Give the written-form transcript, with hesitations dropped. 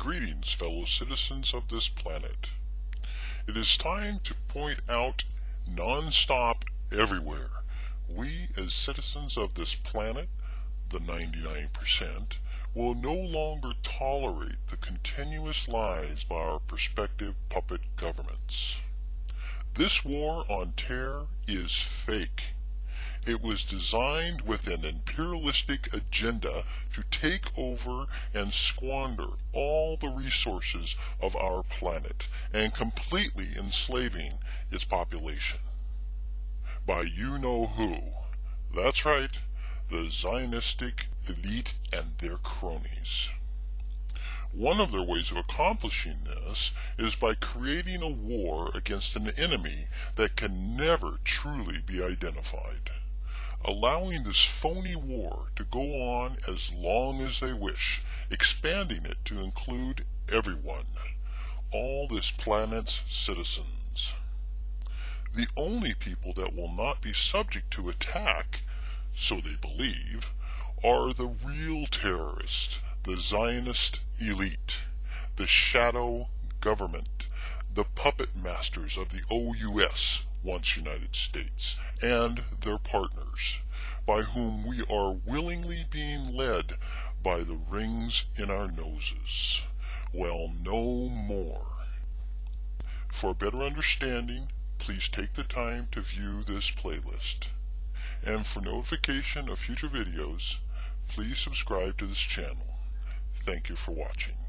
Greetings, fellow citizens of this planet. It is time to point out non-stop everywhere. We, as citizens of this planet, the 99%, will no longer tolerate the continuous lies by our prospective puppet governments. This war on terror is fake. It was designed with an imperialistic agenda to take over and squander all the resources of our planet and completely enslaving its population. By you-know-who. That's right, the Zionistic elite and their cronies. One of their ways of accomplishing this is by creating a war against an enemy that can never truly be identified, allowing this phony war to go on as long as they wish, expanding it to include everyone, all this planet's citizens. The only people that will not be subject to attack, so they believe, are the real terrorists, the Zionist elite, the shadow government, the puppet masters of the OUS, once United States, and their partners, by whom we are willingly being led by the rings in our noses. Well, no more. For a better understanding, please take the time to view this playlist. And for notification of future videos, please subscribe to this channel. Thank you for watching.